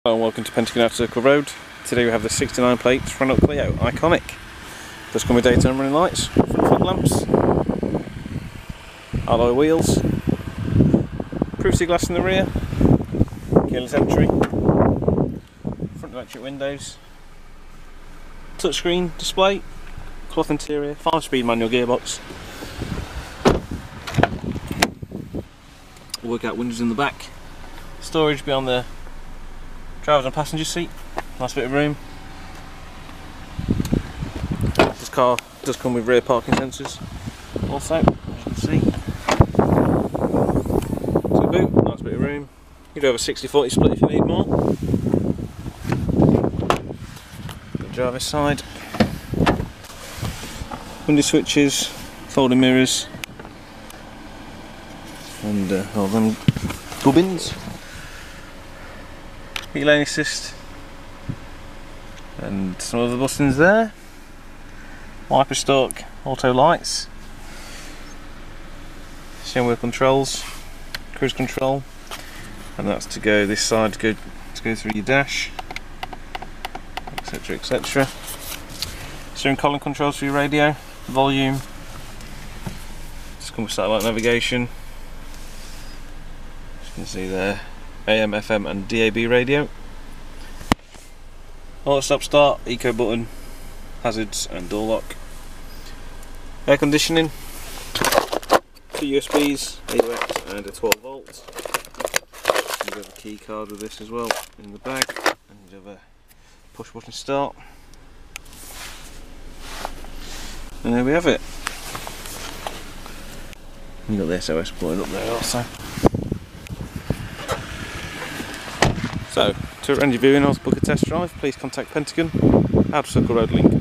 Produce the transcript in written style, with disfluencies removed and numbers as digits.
Hello and welcome to Pentagon Approved Road. Today we have the 69 plate Renault Clio, iconic. Does come with daytime running lights, front fog lamps, alloy wheels, privacy glass in the rear, keyless entry, front electric windows, touchscreen display, cloth interior, 5-speed manual gearbox, workout windows in the back, storage beyond the driver's and passenger seat, nice bit of room. This car does come with rear parking sensors also, as you can see. To the boot, nice bit of room. You do have a 60-40 split if you need more. The driver's side. Window switches, folding mirrors, and all them gubbins. Lane assist and some other buttons there. Wiper stalk, auto lights, steering wheel controls, cruise control, and that's to go this side to go through your dash, etc, etc. Steering column controls for your radio, volume. It's come with satellite navigation. As you can see there, AM, FM and DAB radio. Auto stop start, eco button, hazards and door lock. Air conditioning, 2 USBs, AUX and a 12 volt. You have a key card with this as well in the bag, and you have a push button start. And there we have it. You got the SOS button up there also. So, to arrange your viewing or to book a test drive, please contact Pentagon, Approved Road link